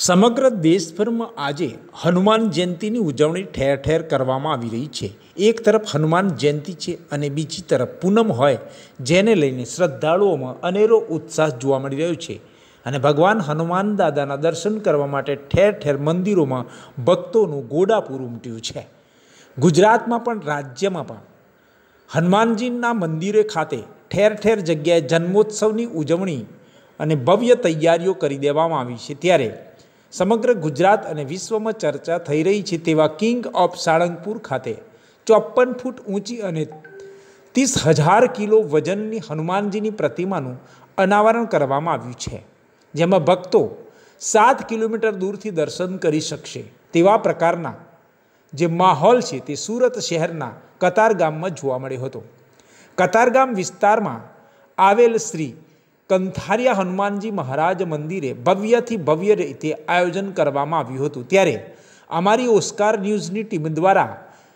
સમગ્ર દેશભરમાં આજે હનુમાન જયંતીની ઉજવણી ઠેર ઠેર કરવામાં આવી રહી છે। એક તરફ હનુમાન જયંતી છે અને બીજી તરફ પૂનમ હોય જેને લઈને શ્રદ્ધાળુઓમાં અનેરો ઉત્સાહ જોવા મળી રહ્યો છે અને ભગવાન હનુમાન દાદાના દર્શન કરવા માટે ઠેર ઠેર મંદિરોમાં ભક્તોનું ઘોડાપૂર ઉમટ્યું છે। ગુજરાતમાં પણ રાજ્યમાં પણ હનુમાનજીના મંદિરે ખાતે ઠેર ઠેર જગ્યાએ જન્મોત્સવની ઉજવણી અને ભવ્ય તૈયારીઓ કરી દેવામાં આવી છે। ત્યારે સમગ્ર ગુજરાત અને વિશ્વમાં ચર્ચા થઈ રહી છે તેવા કિંગ ઓફ સાળંગપુર ખાતે 54 ફૂટ ઊંચી અને 30,000 કિલો વજનની હનુમાનજીની પ્રતિમાનું અનાવરણ કરવામાં આવ્યું છે, જેમાં ભક્તો 7 કિલોમીટર દૂરથી દર્શન કરી શકશે તેવા પ્રકારના જે માહોલ છે તે સુરત શહેરના કતારગામમાં જોવા મળ્યો હતો। કતારગામ વિસ્તારમાં આવેલ શ્રી કંથારિયા હનુમાનજી મહારાજ મંદિરે ભવ્યથી ભવ્ય રીતે આયોજન કરવામાં આવ્યું હતું। ત્યારે અમારી ઓસ્કાર ન્યૂઝની ટીમ દ્વારા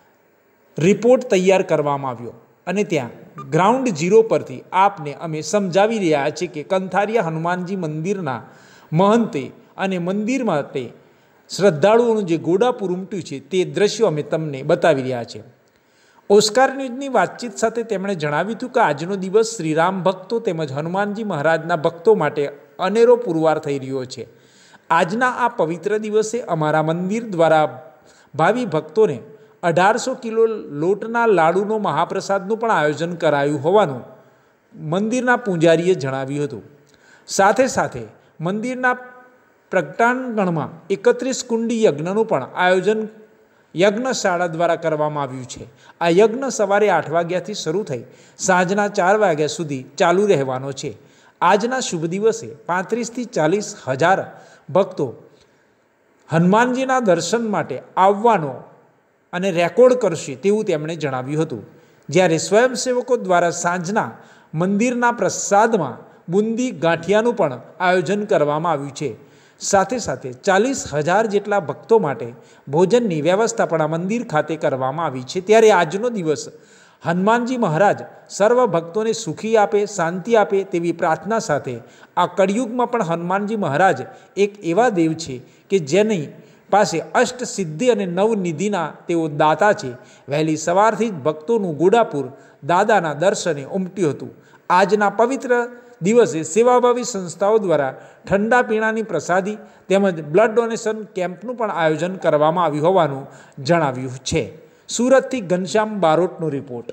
રિપોર્ટ તૈયાર કરવામાં આવ્યો અને ત્યાં ગ્રાઉન્ડ ઝીરો પરથી આપને અમે સમજાવી રહ્યા છીએ કે કંથારિયા હનુમાનજી મંદિરના મહંતે અને મંદિર માટે શ્રદ્ધાળુઓનું જે ઘોડાપૂર ઉમટ્યું છે તે દ્રશ્યો અમે તમને બતાવી રહ્યા છીએ। ઓસ્કાર ન્યૂઝની વાતચીત સાથે તેમણે જણાવ્યું હતું કે આજનો દિવસ શ્રીરામ ભક્તો તેમજ હનુમાનજી મહારાજના ભક્તો માટે અનેરો પુરવાર થઈ રહ્યો છે। આજના આ પવિત્ર દિવસે અમારા મંદિર દ્વારા ભાવિ ભક્તોને 1800 કિલો લોટના લાડુનો મહાપ્રસાદનું પણ આયોજન કરાયું હોવાનું મંદિરના પૂજારીએ જણાવ્યું હતું। સાથે સાથે મંદિરના પ્રગટાંગણમાં 31 કુંડી યજ્ઞનું પણ આયોજન યજ્ઞશાળા દ્વારા કરવામાં આવ્યું છે। આ યજ્ઞ સવારે 8 વાગ્યાથી શરૂ થઈ સાંજના 4 વાગ્યા સુધી ચાલુ રહેવાનો છે। આજના શુભ દિવસે 35થી 40 હજાર ભક્તો હનુમાનજીના દર્શન માટે આવવાનો અને રેકોર્ડ કરશે તેવું તેમણે જણાવ્યું હતું। જ્યારે સ્વયંસેવકો દ્વારા સાંજના મંદિરના પ્રસાદમાં બુંદી ગાંઠિયાનું પણ આયોજન કરવામાં આવ્યું છે। સાથે સાથે 40,000 જેટલા ભક્તો માટે ભોજનની વ્યવસ્થા પણ આ મંદિર ખાતે કરવામાં આવી છે। ત્યારે આજનો દિવસ હનુમાનજી મહારાજ સર્વ ભક્તોને સુખી આપે, શાંતિ આપે તેવી પ્રાર્થના સાથે આ કળિયુગમાં પણ હનુમાનજી મહારાજ એક એવા દેવ છે કે જેની પાસે અષ્ટ સિદ્ધિ અને નવનિધિના તેઓ દાતા છે। વહેલી સવારથી જ ભક્તોનું ઘોડાપૂર દાદાના દર્શને ઉમટ્યું હતું। આજના પવિત્ર દિવસે સેવાભાવી સંસ્થાઓ દ્વારા ઠંડા પીણાની પ્રસાદી તેમજ બ્લડ ડોનેશન કેમ્પનું પણ આયોજન કરવામાં આવ્યું હોવાનું જણાવ્યું છે। સુરતથી ઘનશ્યામ બારોટનો રિપોર્ટ।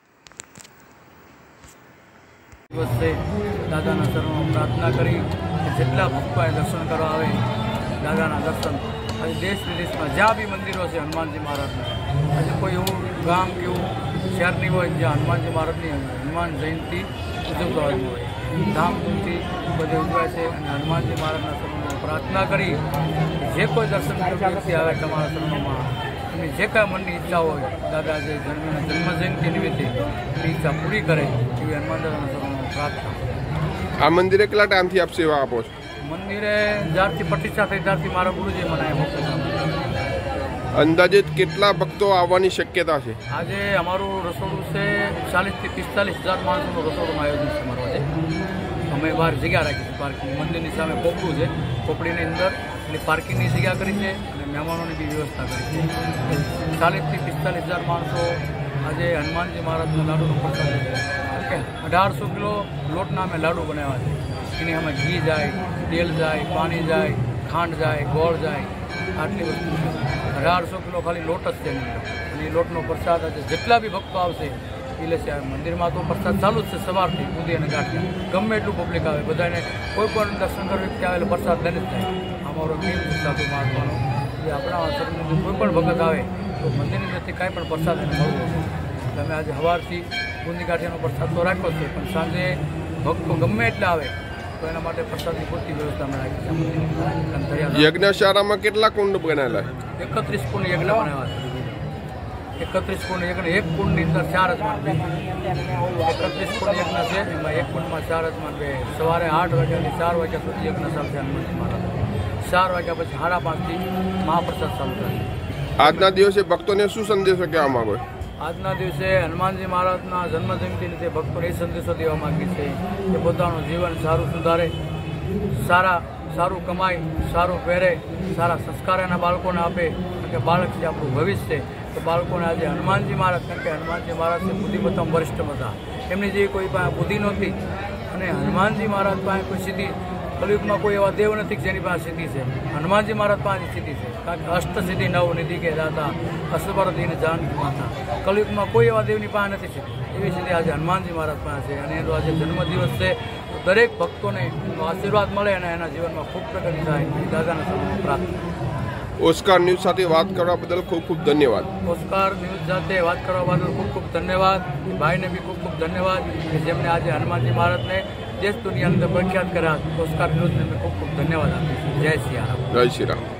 દાદાના શરણમાં પ્રાર્થના કરી જેટલા ભક્તો દર્શન કરવા આવે દાદાના દર્શન આજે દેશ વિદેશમાં જ્યાં બી મંદિરો છે હનુમાનજી મહારાજના, આજે કોઈ એવું ગામ કે એવું શહેર નહીં હોય જ્યાં હનુમાનજી મહારાજની હનુમાન જયંતિ ઉજવવામાં હોય। ધામધૂમથી બધે ઉજવાય છે અને હનુમાનજી મહારાજના શરણોમાં પ્રાર્થના કરી જે કોઈ દર્શન વ્યક્તિ આવે તમારા શરણોમાં એમની જે કાંઈ મનની ઈચ્છા હોય દાદા જે જન્મજયંતિ નિમિત્તે એની ઈચ્છા પૂરી કરે એવી હનુમાન દાદાના શરણોમાં પ્રાર્થના। આ મંદિરે કેટલા ટાઈમથી આપ સેવા આપો છો? મંદિરે જ્યારથી પ્રતિષ્ઠા થઈ ત્યારથી મારા ગુરુજી મને મોકલ્યા। અંદાજિત કેટલા ભક્તો આવવાની શક્યતા છે? આજે અમારું રસોડું છે 40થી 45,000 માણસોનું રસોડું આયોજન છે અમારું આજે। અમે બહાર જગ્યા રાખી છે પાર્કિંગ, મંદિરની સામે પોપડું છે, પોપડીની અંદર એટલે પાર્કિંગની જગ્યા કરી છે અને મહેમાનોની બી વ્યવસ્થા કરી છે। 40થી 45,000 માણસો આજે હનુમાનજી મહારાજના લાડુનો પ્રસાદ છે। 1800 કિલો લોટના અમે લાડુ બનાવ્યા છે। એની અમે ઘી જાય, તેલ જાય, પાણી જાય, ખાંડ જાય, ગોળ જાય, આટલી વસ્તુ છે। 1800 કિલો ખાલી લોટ જ છે અને એ લોટનો પ્રસાદ આજે જેટલા બી ભક્તો આવશે એ લેશે। મંદિરમાં તો પ્રસાદ ચાલુ જ છે સવારથી બુંદી અને ગાંઠિયા, ગમે એટલું પબ્લિક આવે બધાને કોઈ પણ દર્શન કરવા વ્યક્તિ આવે એટલે પ્રસાદ લઈને જ થાય। અમારો નિયમ છે સાધુ મહાત્માનો એ આપણા શરીરની કોઈ પણ ભગત આવે તો મંદિરની અંદરથી કાંઈ પણ પ્રસાદ એને મળવો છે। તમે આજે સવારથી બુંદી ગાંઠિયાનો પ્રસાદ તો રાખ્યો છે પણ સાંજે ભક્તો ગમે એટલે આવે તો એના માટે પ્રસાદની પૂરતી વ્યવસ્થા અમે રાખી છે। યજ્ઞશાળામાં કેટલા કુંડ બનાવેલા? 31 કુંડ યજ્ઞ બનાવ્યા છે। 31 કુંડ યજ્ઞ, એક કુંડની અંદર 4 અજમાન બે, 31 કુંડ યજ્ઞ છે એમાં એક કુંડમાં 4 અજમાન બે। સવારે 8 વાગ્યાથી 4 વાગ્યા સુધી યજ્ઞ ચાલશે હનુમાનજી મહારાજ, 4 વાગ્યા પછી 5:30થી મહાપ્રસાદ ચાલુ થશે। આજના દિવસે ભક્તોને શું સંદેશો કહેવા માંગો? આજના દિવસે હનુમાનજી મહારાજના જન્મજયંતિ નિમિત્તે ભક્તોને એ સંદેશો દેવા માગીએ છીએ કે પોતાનું જીવન સારું સુધારે સારું કમાય, સારું પહેરે, સારા સંસ્કાર એના બાળકોને આપે, કારણ કે બાળક છે આપણું ભવિષ્ય છે. તો બાળકોને આજે હનુમાનજી મહારાજ, કારણ કે હનુમાનજી મહારાજ છે બુદ્ધિમત્તમ વરિષ્ઠ હતા, એમની જેવી કોઈ પાસે બુદ્ધિ નહોતી અને હનુમાનજી મહારાજ પાસે કોઈ સિદ્ધિ, કલયુગમાં કોઈ એવા દેવ નથી જેની પાસે સિદ્ધિ છે. હનુમાનજી મહારાજ પાસે સિદ્ધિ છે, કારણ કે અષ્ટસિદ્ધિ નવ નિધિ કે દાતા અસબરદીન જાનકી માતા, કલયુગમાં કોઈ એવા દેવની પાસે નથી સિદ્ધિ, એવી સિદ્ધિ આજે હનુમાનજી મહારાજ પાસે છે. અને એનો આજે જન્મદિવસ છે, દરેક ભક્તોને આશીર્વાદ મળે અને એના જીવનમાં ખૂબ પ્રગતિ થાય એ દાદાના સમયમાં પ્રાર્થના. ઓસ્કાર ન્યૂઝ સાથે વાત કરવા બદલ ખૂબ ખૂબ ધન્યવાદ. ઓસ્કાર ન્યૂઝ સાથે વાત કરવા બદલ ખૂબ ખૂબ ધન્યવાદ. ભાઈને બી ખૂબ ખૂબ ધન્યવાદ કે જેમને આજે હનુમાનજી મહારાજને દેશ દુનિયાની અંદર પ્રખ્યાત કર્યા. ઓસ્કાર ન્યૂઝને ખૂબ ખૂબ ધન્યવાદ આપીશું. જય શ્રી રામ. જય શ્રી રામ.